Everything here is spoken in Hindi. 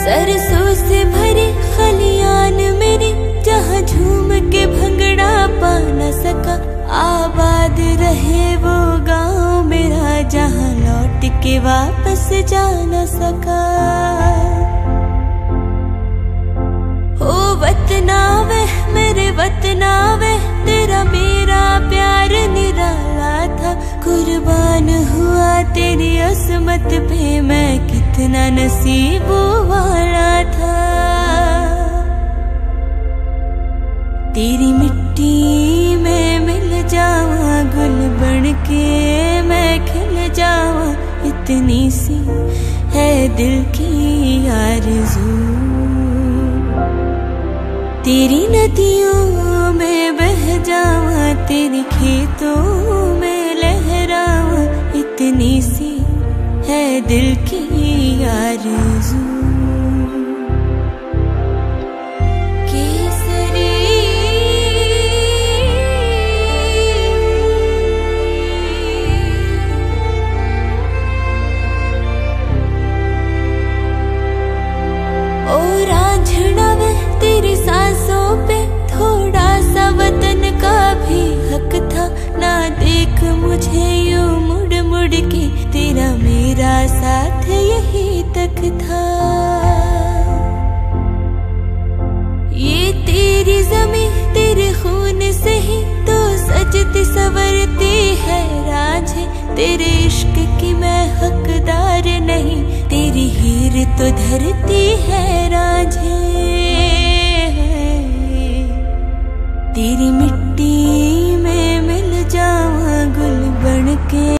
सरसों से भरी खलियान मेरी, जहाँ झूम के भंगड़ा पा न सका। आबाद रहे वो गाँव मेरा, जहाँ लौट के वापस जा न सका। ओ वतना वे मेरे वतना वे, तेरा मेरा प्यार निराला था। कुर्बान हुआ तेरी असमत पे, मैं कितना नसीबों वाला था। तेरी मिट्टी में मिल जावा, गुल बन के मैं खिल जावा। इतनी सी है दिल की आरज़ू, तेरी नदियों में बह जावा, तेरे खेतों में लहरावा। इतनी सी है दिल की आरज़ू। तेरी सांसों पे थोड़ा सा वतन का भी हक था। ना देख मुझे यूं मुड़ मुड़ के, तेरा मेरा साथ यही तक था। ये तेरी ज़मीं तेरे खून से ही तो सजती संवरती है राज। तेरे इश्क की मैं हकदार नहीं, तेरी हीर तो धरती है राझे। तेरी मिट्टी में मिल जावा, गुल बन के